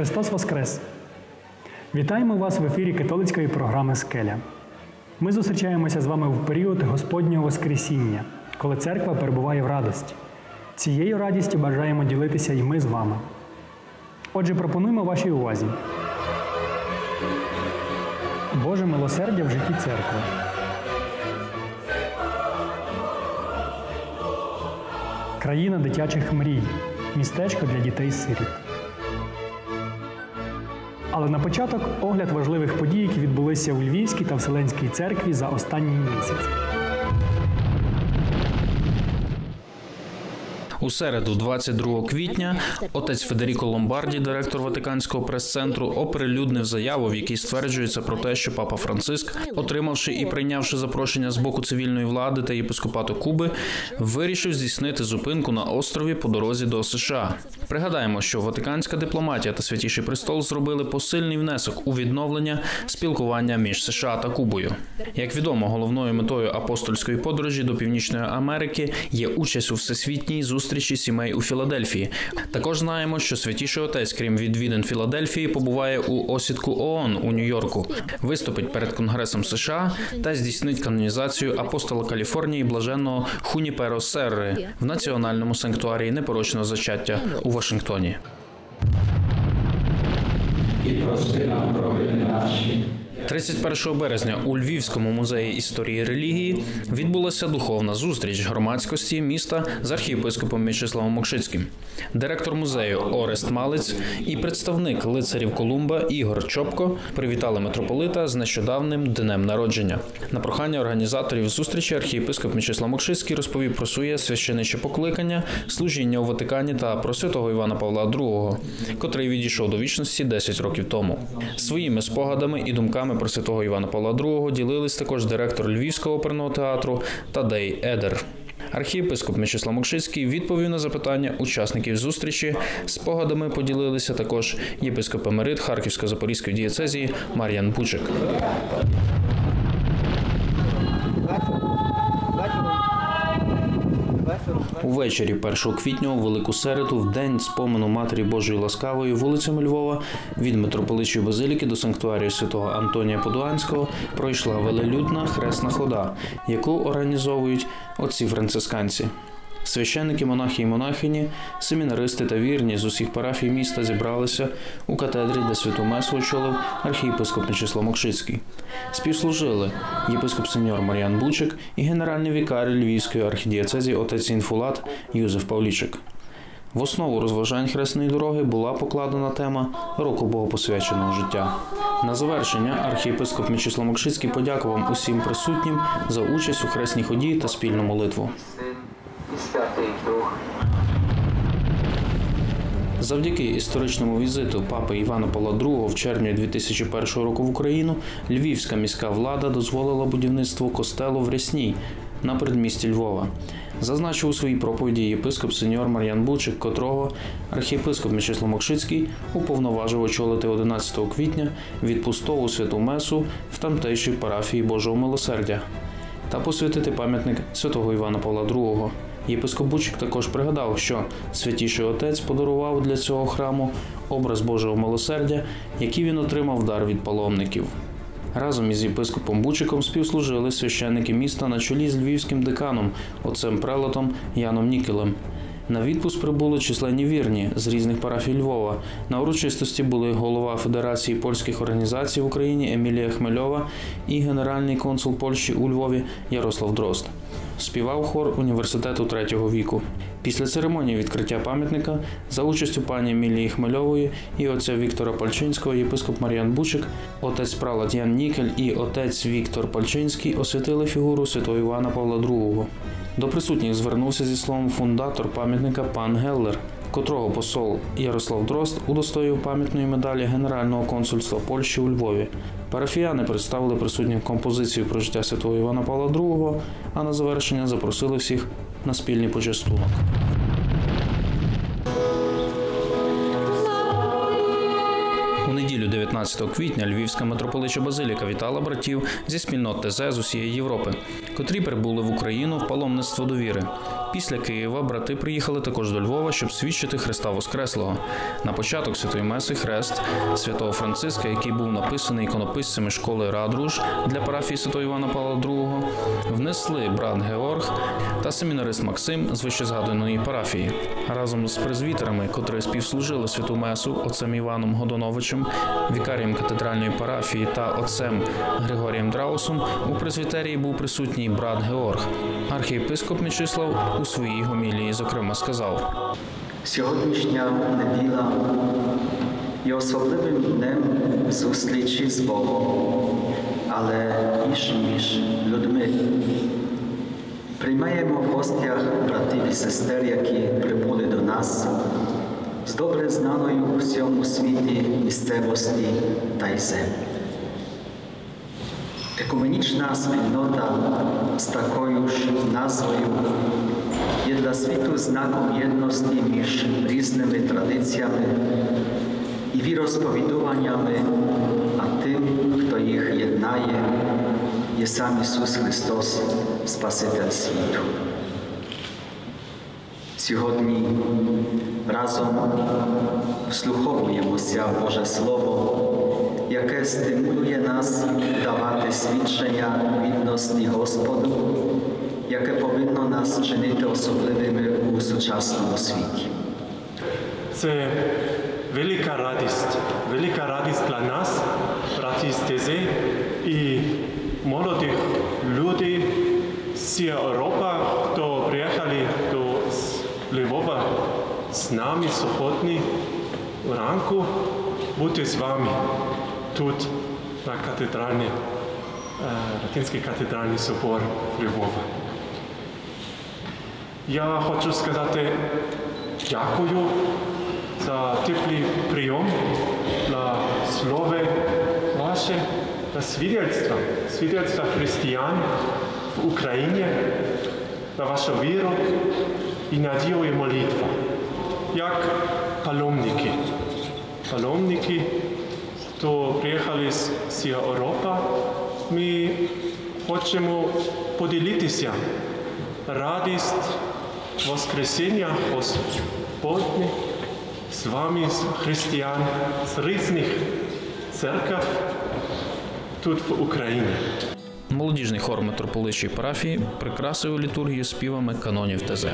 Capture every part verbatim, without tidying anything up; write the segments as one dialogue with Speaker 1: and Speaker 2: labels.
Speaker 1: Христос Воскрес! Вітаємо вас в ефірі католицької програми «Скеля». Ми зустрічаємося з вами в період Господнього Воскресіння, коли церква перебуває в радості. Цією радістю бажаємо ділитися і ми з вами. Отже, пропонуємо вашій увазі. Боже милосердя в житті церкви. Країна дитячих мрій. Містечко для дітей-сиріт. Але на початок огляд важливих подій, які відбулися у Львівській та Вселенській церкві за останній місяць.
Speaker 2: У середу, двадцять другого квітня, отець Федеріко Ломбарді, директор Ватиканського прес-центру, оприлюднив заяву, в якій стверджується про те, що папа Франциск, отримавши і прийнявши запрошення з боку цивільної влади та єпископату Куби, вирішив здійснити зупинку на острові по дорозі до США. Пригадаємо, що ватиканська дипломатія та Святіший Престол зробили посильний внесок у відновлення спілкування між США та Кубою. Як відомо, головною метою апостольської подорожі до Північної Америки є участь у всесвітній зустрічі сімей у Філадельфії. Також знаємо, що Святіший Отець, крім відвідин Філадельфії, побуває у осідку ООН у Нью-Йорку, виступить перед Конгресом США та здійснить канонізацію апостола Каліфорнії блаженного Хуніперо Серри в Національному санктуарії непорочного зачаття у Вашингтоні.
Speaker 3: І прости нам провини наші.
Speaker 2: тридцять першого березня у Львівському музеї історії і релігії відбулася духовна зустріч громадськості міста з архієпископом Мічеславом Мокшицьким. Директор музею Орест Малець і представник лицарів Колумба Ігор Чопко привітали митрополита з нещодавним днем народження. На прохання організаторів зустрічі архієпископ Мічеслав Мокшицький розповів про своє священиче покликання, служіння у Ватикані та про святого Івана Павла другого, котрий відійшов до вічності десять років тому. Своїми спогадами і думками про святого Івана Павла другого ділились також директор Львівського оперного театру Тадей Едер. Архієпископ Мічеслав Мокшицький відповів на запитання учасників зустрічі. Спогадами поділилися також єпископ емерит Харківсько-Запорізької дієцезії Мар'ян Бучик. Увечері першого квітня у Велику Середу, в день спомену Матері Божої Ласкавої, вулицями Львова від митрополичої базиліки до санктуарію святого Антонія Подуанського пройшла велелюдна хресна хода, яку організовують отці-францисканці. Священники, монахи і монахині, семінаристи та вірні з усіх парафій міста зібралися у катедрі, де святу месу очолив архієпископ Мічеслав Мокшицький. Співслужили єпископ сеньор Мар'ян Бучик і генеральний вікар Львівської архідієцезії отець Інфулат Юзеф Павлічик. В основу розважань хресної дороги була покладена тема року богопосвяченого життя. На завершення архієпископ Мічеслав Мокшицький подякував усім присутнім за участь у хресній ході та спільну молитву. Завдяки історичному візиту папи Івана Павла другого в червні дві тисячі першого року в Україну львівська міська влада дозволила будівництво костелу в Рясній на передмісті Львова. Зазначив у своїй проповіді єпископ сеньор Мар'ян Бучик, котрого архієпископ Мічеслав Мокшицький уповноважив очолити одинадцятого квітня відпустову святу месу в тамтешній парафії Божого Милосердя та посвятити пам'ятник святого Івана Павла другого. Єпископ Бучик також пригадав, що Святіший Отець подарував для цього храму образ Божого Милосердя, який він отримав в дар від паломників. Разом із єпископом Бучиком співслужили священники міста на чолі з львівським деканом, отцем-прелатом Яном Нікелем. На відпуск прибули численні вірні з різних парафій Львова. На урочистості були голова Федерації польських організацій в Україні Емілія Хмельова і генеральний консул Польщі у Львові Ярослав Дрозд. Співав хор університету третього віку. Після церемонії відкриття пам'ятника за участю пані Емілії Хмельової і отця Віктора Пальчинського єпископ Мар'ян Бучик, отець-пралат Ян Нікель і отець Віктор Пальчинський освятили фігуру святого Івана Павла другого. До присутніх звернувся зі словом фундатор пам'ятника пан Геллер, котрого посол Ярослав Дрозд удостоїв пам'ятної медалі Генерального консульства Польщі у Львові. Парафіяни представили присутнім композицію про життя святого Івана Павла другого, а на завершення запросили всіх на спільний почастунок. У неділю дев'ятнадцятого квітня Львівська митрополича базиліка вітала братів зі спільнот ТЗ з усієї Європи. котрі прибули в Україну в паломництво до віри. Після Києва брати приїхали також до Львова, щоб свідчити Христа Воскреслого. На початок Святої Меси хрест святого Франциска, який був написаний іконописцями школи Радруж для парафії святого Івана Павла другого, внесли брат Георг та семінарист Максим з вищезгаданої парафії. Разом з презвітерами, котрі співслужили Святу Месу, отцем Іваном Годоновичем, вікарієм катедральної парафії та отцем Григорієм Драусом, у презвітерії був присутній брат Георг. Архієпископ Мечислав у своїй гомілії, зокрема, сказав:
Speaker 4: Сьогоднішня неділя є особливим днем зустрічі з Богом, але і між людьми. Приймаємо в гостях братів і сестер, які прибули до нас з добре знаною у всьому світі місцевості та й землі. Екуменічна спільнота з такою ж назвою є для світу знаком єдності між різними традиціями і віросповідуваннями, а тим, хто їх єднає, є сам Ісус Христос, Спаситель світу. Сьогодні разом вслуховуємося в Боже Слово, яке стимулує нас давати свідчення відності Господу, яке повинно нас чинити особливими у сучасному світі.
Speaker 5: Це велика радість, велика радість для нас, браті і сестри, і молодих людей з Європи, хто приїхали до Львова з нами сьогодні вранку, бути з вами тут на катедральний, Латинський катедральний собор Львова. Я хочу сказати дякую за теплий прийом, для слова ваше, для свідоцтва, свідоцтва християн в Україні, за вашу віру і надію і молитву. Як паломники, паломники, хто приїхали з Європи, ми хочемо поділитися радість Воскресіння Господня з вами, з християн, з різних церкв тут в Україні.
Speaker 2: Молодіжний хор митрополичої парафії прикрасив літургію співами канонів ТЗ.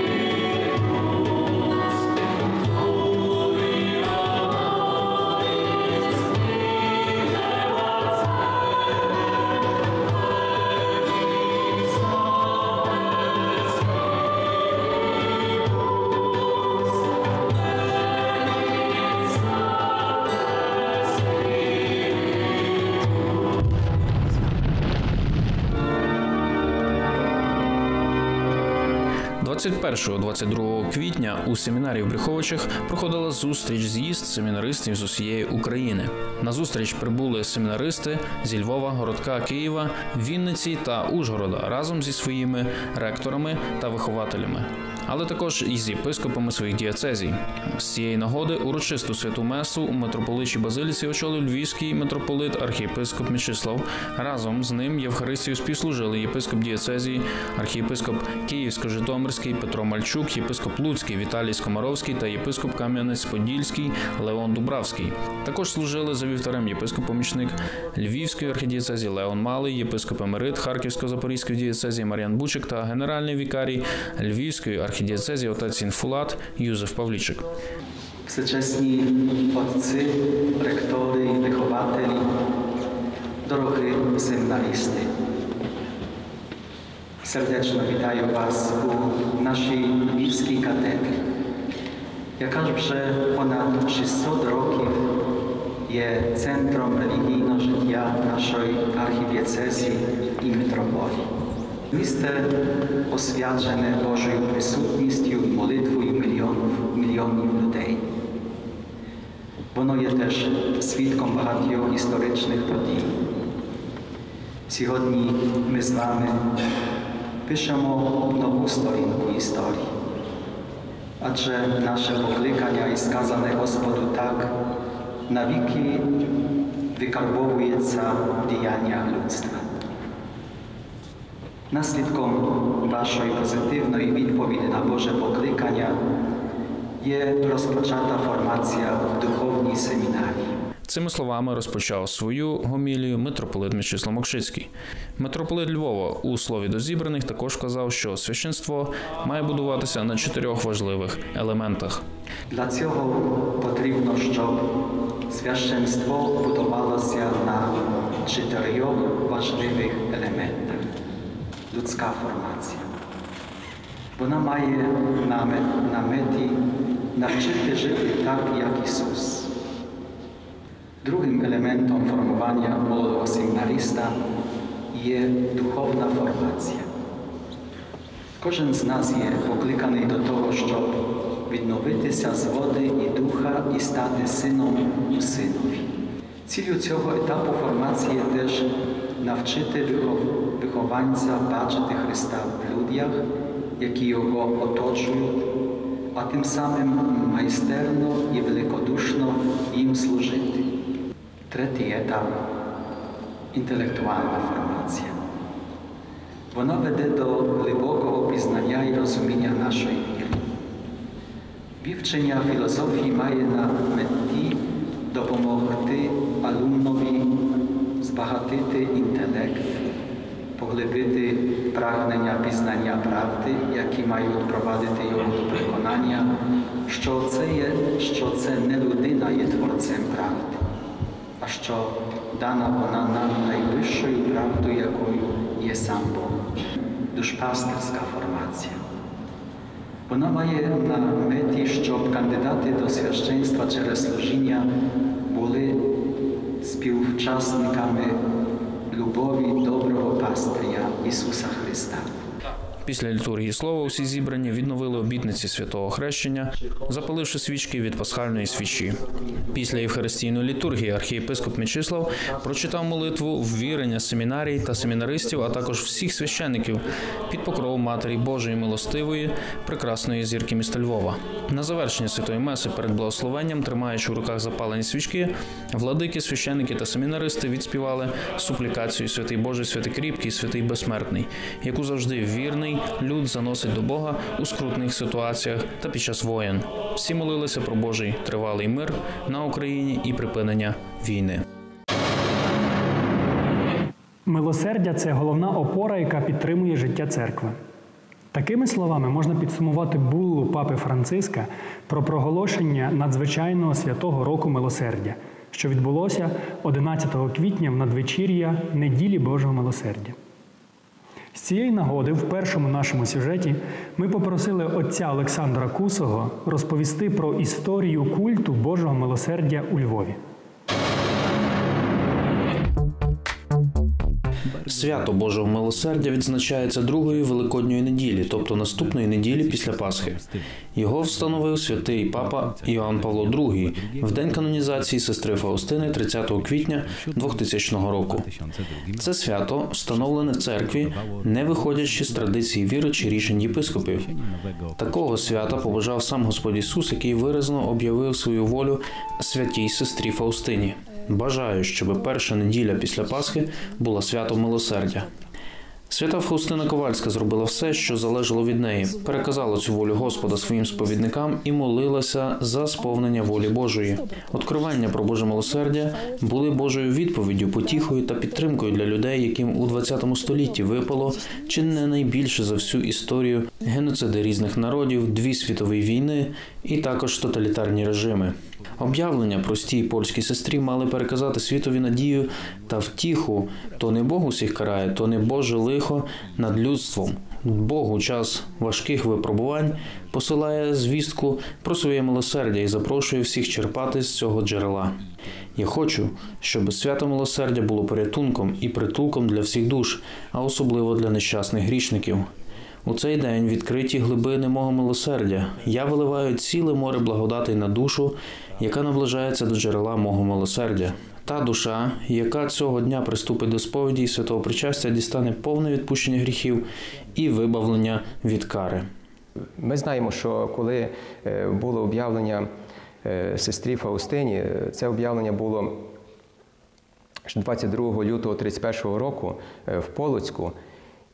Speaker 2: двадцять першого - двадцять другого квітня у семінарії в Брюховичах проходила зустріч-з'їзд семінаристів з усієї України. На зустріч прибули семінаристи зі Львова, Городка, Києва, Вінниці та Ужгорода разом зі своїми ректорами та вихователями, але також і з єпископами своїх дієцезій. З цієї нагоди урочисту святу месу у митрополичій базиліці очолив львівський митрополит архієпископ Мечислав. Разом з ним Євхаристію співслужили єпископ дієцезії, архієпископ Київсько-Житомирський Петро Мальчук, єпископ Луцький Віталій Скомаровський та єпископ Кам'янець-Подільський Леон Дубравський. Також служили за вівтарем єпископ-помічник Львівської архідієцезії Леон Малий, єпископ емерит Харківсько-Запорізької дієцезії Мар'ян Бучик та генеральний вікарій Львівської архідієцезії отець Інфулат Юзеф Павлічик.
Speaker 4: Всечесні отці, ректори, вихователі, дорогі семінаристи. Сердечно вітаю вас у нашій Львівській катедрі, яка вже понад шістсот років є центром релігійного життя нашої архідієцезії і митрополії. Місце освячене Божою присутністю і молитвою мільйонів, мільйонів людей. Воно є теж свідком багатьох історичних подій. Сьогодні ми з вами пишемо нову сторінку історії. Адже наше покликання і сказане Господу так навіки викарбовується в діяннях людства. Наслідком вашої позитивної відповіді на Боже покликання є розпочата формація в духовній семінарії.
Speaker 2: Цими словами розпочав свою гомілію митрополит Мечислав Мокшицький. Митрополит Львова у слові до зібраних також казав, що священство має будуватися на чотирьох важливих елементах.
Speaker 4: Для цього потрібно, щоб священство будувалося на чотирьох важливих елементах. Людська формація. Вона має на меті навчити жити так, як Ісус. Другим елементом формування молодого семінариста є духовна формація. Кожен з нас є покликаний до того, щоб відновитися з води і духа і стати сином у синові. Ціллю цього етапу формації теж навчити вихованця бачити Христа в людях, які його оточують, а тим самим майстерно і великодушно їм служити. Третій етап – інтелектуальна формація. Вона веде до глибокого пізнання і розуміння нашої віри. Вивчення філософії має на меті допомогти алумнові збагатити інтелект, поглибити прагнення пізнання правди, які мають провадити його до переконання, що це, є, що це не людина є творцем правди, а що дана вона нам найвищою правдою, якою є сам Бог. Душпастерська формація. Вона має на меті, щоб кандидати до священства через служіння були співучасниками любові доброго пастиря Ісуса Христа.
Speaker 2: Після літургії слова усі зібрані відновили обітниці святого хрещення, запаливши свічки від пасхальної свічі. Після євхаристійної літургії архієпископ Мечислав прочитав молитву ввірення семінарій та семінаристів, а також всіх священиків під покровом Матері Божої Милостивої, прекрасної зірки міста Львова. На завершення святої меси перед благословенням, тримаючи в руках запалені свічки, владики, священики та семінаристи відспівали суплікацію «Святий Божий, святий кріпкий, святий безсмертний», яку завжди вірний люд заносить до Бога у скрутних ситуаціях та під час воєн. Всі молилися про Божий тривалий мир на Україні і припинення війни.
Speaker 1: Милосердя – це головна опора, яка підтримує життя церкви. Такими словами можна підсумувати буллу папи Франциска про проголошення надзвичайного святого року милосердя, що відбулося одинадцятого квітня в надвечір'я неділі Божого милосердя. З цієї нагоди в першому нашому сюжеті ми попросили отця Олександра Кусого розповісти про історію культу Божого милосердя у Львові.
Speaker 2: Свято Божого милосердя відзначається другої Великодньої неділі, тобто наступної неділі після Пасхи. Його встановив святий папа Іоанн Павло другий в день канонізації сестри Фаустини тридцятого квітня двохтисячного року. Це свято встановлене в церкві, не виходячи з традиції віри чи рішень єпископів. Такого свята побажав сам Господь Ісус, який виразно об'явив свою волю святій сестрі Фаустині. Бажаю, щоб перша неділя після Пасхи була святом милосердя. Свята Фаустина Ковальська зробила все, що залежало від неї, переказала цю волю Господа своїм сповідникам і молилася за сповнення волі Божої. Откровення про Боже милосердя були Божою відповіддю, потіхою та підтримкою для людей, яким у двадцятому столітті випало чи не найбільше за всю історію геноциди різних народів, дві світові війни і також тоталітарні режими. Об'явлення простій польській сестрі мали переказати світові надію та втіху. То не Бог усіх карає, то не Боже лихо над людством. Бог у час важких випробувань посилає звістку про своє милосердя і запрошує всіх черпати з цього джерела. Я хочу, щоб свято милосердя було порятунком і притулком для всіх душ, а особливо для нещасних грішників. У цей день відкриті глибини мого милосердя. Я виливаю ціле море благодатей на душу, яка наближається до джерела мого милосердя. Та душа, яка цього дня приступить до сповіді і святого причастя, дістане повне відпущення гріхів і вибавлення від кари.
Speaker 6: Ми знаємо, що коли було об'явлення сестрі Фаустині, це об'явлення було двадцять другого лютого тридцять першого року в Полоцьку.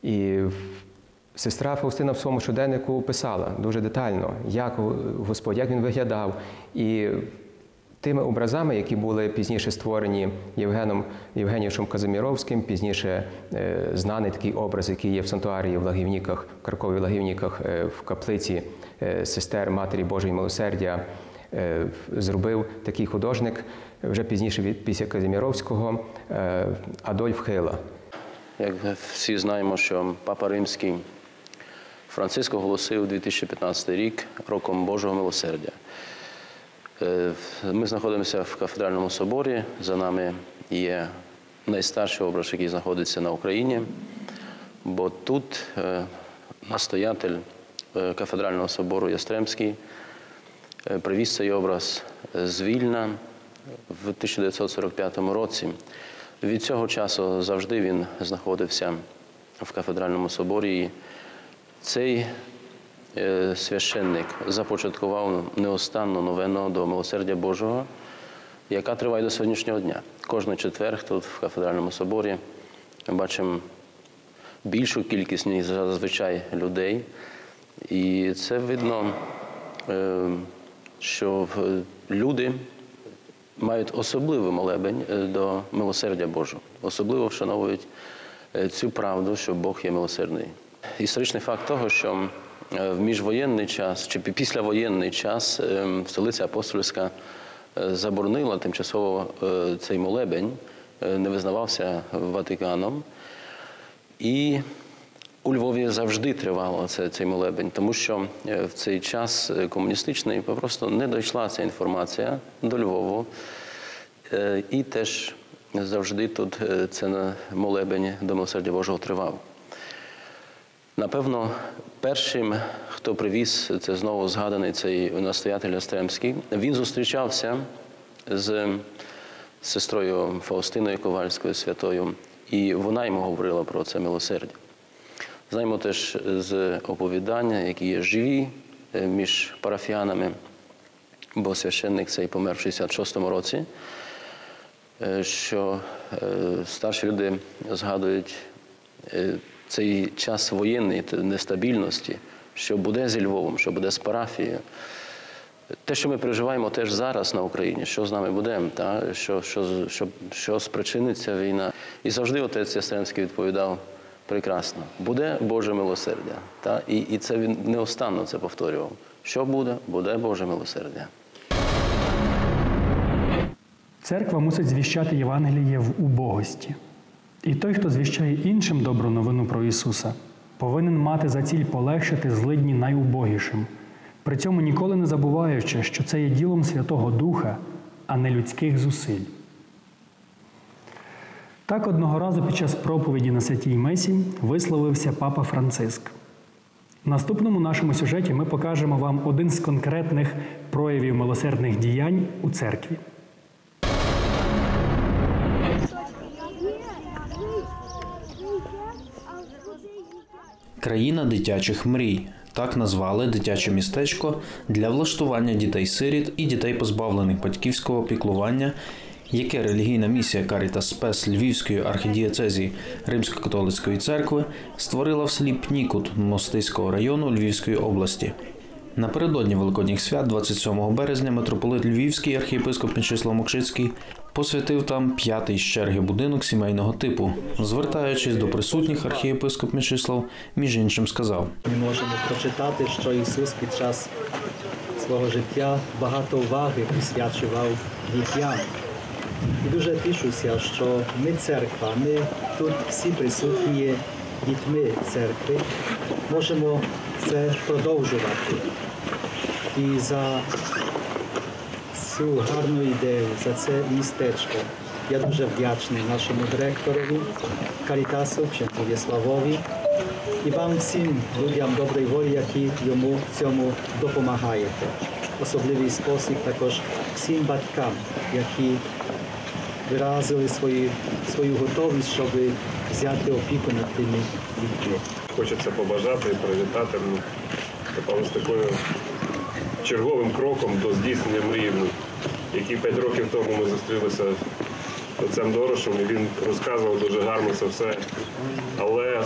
Speaker 6: І сестра Фаустина в своєму щоденнику писала дуже детально, як Господь, як він виглядав. І тими образами, які були пізніше створені Євгеном Євгенійовичем Казиміровським, пізніше е, знаний такий образ, який є в Сантуарії в Лагівниках, в Каркові Лагівниках, е, в каплиці е, сестер Матері Божої Милосердя, е, зробив такий художник, вже пізніше від після Казиміровського, е, Адольф Хила.
Speaker 7: Як всі знаємо, що Папа Римський Франциск оголосив дві тисячі п'ятнадцятий рік роком Божого Милосердя. Ми знаходимося в кафедральному соборі, за нами є найстарший образ, який знаходиться на Україні, бо тут настоятель кафедрального собору Ястремський привіз цей образ з Вільна в тисяча дев'ятсот сорок п'ятому році. Від цього часу завжди він знаходився в кафедральному соборі. І цей священник започаткував неостанну новену до Милосердя Божого, яка триває до сьогоднішнього дня. Кожний четверг тут в кафедральному соборі ми бачимо більшу кількість, ніж зазвичай, людей. І це видно, що люди мають особливий молебень до Милосердя Божого. Особливо вшановують цю правду, що Бог є милосердний. Історичний факт того, що в міжвоєнний час, чи післявоєнний час столиця Апостольська заборонила тимчасово цей молебень, не визнавався Ватиканом. І у Львові завжди тривало цей молебень, тому що в цей час комуністичний просто не дійшла ця інформація до Львову. І теж завжди тут це молебень до Милосердя Божого тривав. Напевно, першим, хто привіз, це знову згаданий цей настоятель Ястремський, він зустрічався з сестрою Фаустиною Ковальською святою, і вона йому говорила про це милосердя. Знаємо теж з оповідання, які є живі між парафіянами, бо священник цей помер в шістдесят шостому році, що старші люди згадують цей час воєнної нестабільності, що буде зі Львовом, що буде з парафією. Те, що ми переживаємо теж зараз на Україні, що з нами буде, та? Що, що, що, що спричиниться війна. І завжди отець Ястремський відповідав прекрасно. Буде Боже милосердя. Та? І, і це він неостанно це повторював. Що буде? Буде Боже милосердя.
Speaker 1: Церква мусить звіщати Євангеліє в убогості. І той, хто звіщає іншим добру новину про Ісуса, повинен мати за ціль полегшити злидні найубогішим, при цьому ніколи не забуваючи, що це є ділом Святого Духа, а не людських зусиль. Так одного разу під час проповіді на Святій Месі висловився Папа Франциск. В наступному нашому сюжеті ми покажемо вам один з конкретних проявів милосердних діянь у церкві.
Speaker 2: Країна дитячих мрій. Так назвали дитяче містечко для влаштування дітей-сиріт і дітей, позбавлених батьківського піклування, яке релігійна місія Карітас Спес Львівської архідієцезії Римсько-католицької церкви створила в селі Пнікут Мостиського району Львівської області. Напередодні Великодніх свят, двадцять сьомого березня, митрополит Львівський архієпископ Мечислав Мокшицький посвятив там п'ятий з черги будинок сімейного типу. Звертаючись до присутніх, архієпископ Мечислав між іншим сказав:
Speaker 8: Ми можемо прочитати, що Ісус під час свого життя багато уваги присвячував дітям. І дуже тішуся, що ми церква, ми тут всі присутні є дітьми церкви, можемо це продовжувати. І за цю гарну ідею, за це містечко я дуже вдячний нашому директорові Карітасу, księdzu Wiesławowi, і вам всім людям доброї волі, які йому в цьому допомагаєте. Особливий спосіб також всім батькам, які виразили свої, свою готовність, щоб взяти опіку над тими дітьми.
Speaker 9: Хочеться побажати і привітати, напевно, з такою черговим кроком до здійснення мрії, які п'ять років тому ми зустрілися з отцем Дорошем, і він розказував дуже гарно це все. Але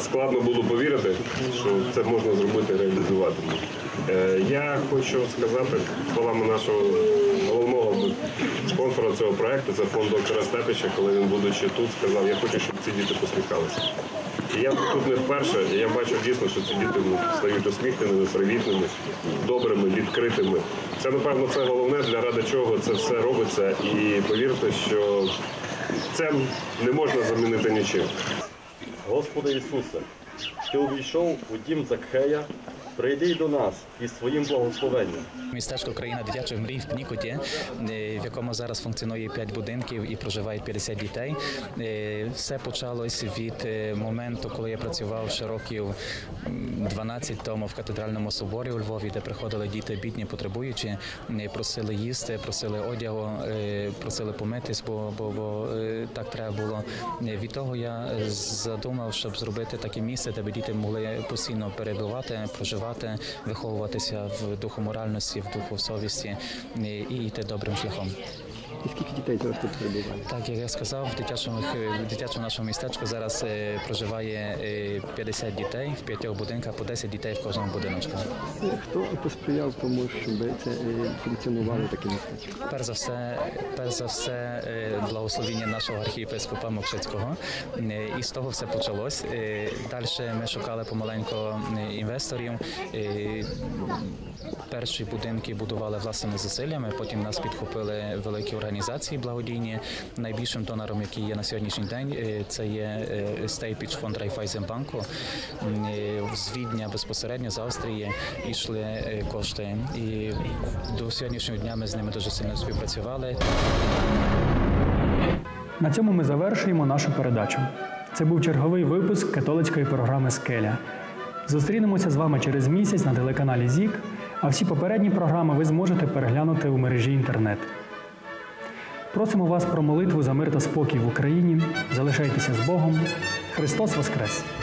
Speaker 9: складно було повірити, що це можна зробити, реалізувати. Я хочу сказати словами нашого головного спонсора цього проєкту, це фонд доктора Степича, коли він, будучи тут, сказав, я хочу, щоб ці діти посміхалися. І я тут не вперше, і я бачу дійсно, що ці діти стають усміхненими, привітними, добрими, відкритими. Це, напевно, це головне, для ради чого це все робиться. І повірте, що це не можна замінити нічим.
Speaker 10: Господи Ісусе, Ти увійшов у дім Закхея, прийди й до нас із своїм благословенням.
Speaker 11: Містечко «Країна дитячих мрій» в Пнікоті, в якому зараз функціонує п'ять будинків і проживає п'ятдесят дітей. Все почалось від моменту, коли я працював ще років дванадцять тому в катедральному соборі у Львові, де приходили діти бідні, потребуючі, просили їсти, просили одягу, просили помитись, бо, бо, бо так треба було. Від того я задумав, щоб зробити таке місце, де діти могли постійно перебувати, проживати, виховуватися в духу моральності, в духу совісті і йти добрим шляхом.
Speaker 12: І скільки дітей зараз тут перебуває?
Speaker 11: Так, як я сказав, в дитячому, в дитячому нашому містечку зараз е, проживає е, п'ятдесят дітей в п'ятьох будинках, по десять дітей в кожному будиночку.
Speaker 12: Хто посприяв тому, щоб це е, функціонувало таке містечко?
Speaker 11: Перш за все, перш за все е, благословіння нашого архієпископа Мокшицького. Е, і з того все почалось. Е, далі ми шукали помаленьку інвесторів. Е, перші будинки будували власними зусиллями, потім нас підхопили великі організації благодійні. Найбільшим донором, який є на сьогоднішній день, це є Стейпіч фонд Райфайзенбанку. З Відня безпосередньо, з Австрії йшли кошти. І до сьогоднішнього дня ми з ними дуже сильно співпрацювали.
Speaker 1: На цьому ми завершуємо нашу передачу. Це був черговий випуск католицької програми «Скеля». Зустрінемося з вами через місяць на телеканалі ЗІК, а всі попередні програми ви зможете переглянути у мережі інтернет. Просимо вас про молитву за мир та спокій в Україні. Залишайтеся з Богом. Христос Воскрес!